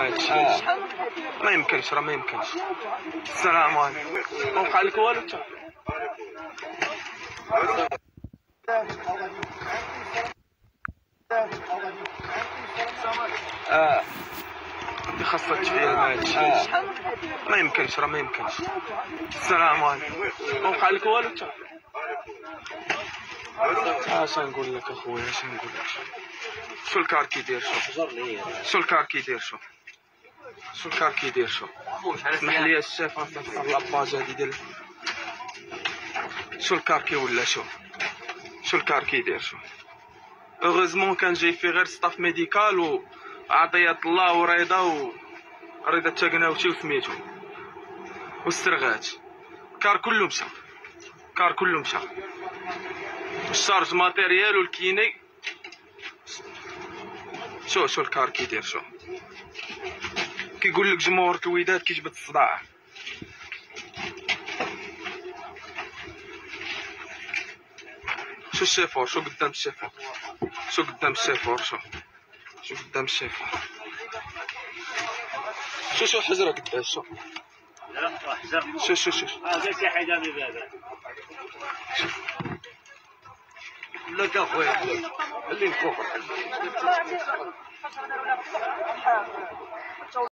مع هادشي. ما يمكنش، راه ما يمكنش. السلام عليكم. ما وقع لك والو انت؟ انت خاصك تفير مع هادشي. ما يمكنش، راه ما يمكنش. السلام عليكم. ما وقع لك والو انت؟ اش نقول لك اخويا، اش نقول لك؟ شو الكار كيدير؟ شو الكار كيدير؟ شو الكار كيدير؟ اسمح لي الشيف نفتح لاباج هادي ديال شو الكار كيولى. شو الكار كيدير؟ اوغوزمون كان جاي فيه غير ستاف ميديكال و عطية الله ورضا رضا التاكناوتي وسميتو والسرغات. كار كله مشى، كار كله مشى. الشارج ماتيريال والكيني. شو الكار كيدير؟ كيقول لك جمهور الوداد كيجبد الصداع. شو الشيفور؟ شو قدام الشيفور؟ شو قدام الشيفور؟ شو قدام الشيفور؟ شو حجرة قداش؟ شو لك اخويا اللي نكون